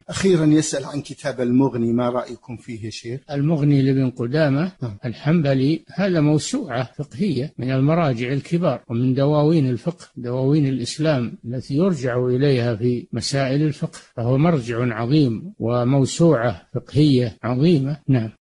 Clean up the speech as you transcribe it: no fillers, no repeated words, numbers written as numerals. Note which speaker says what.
Speaker 1: أخيرا يسأل عن كتاب المغني، ما رأيكم فيه يا شيخ؟
Speaker 2: المغني لابن قدامة الحنبلي هذا موسوعة فقهية من المراجع الكبار ومن دواوين الفقه، دواوين الإسلام التي يرجع إليها في مسائل الفقه، فهو مرجع عظيم وموسوعة فقهية عظيمة. نعم.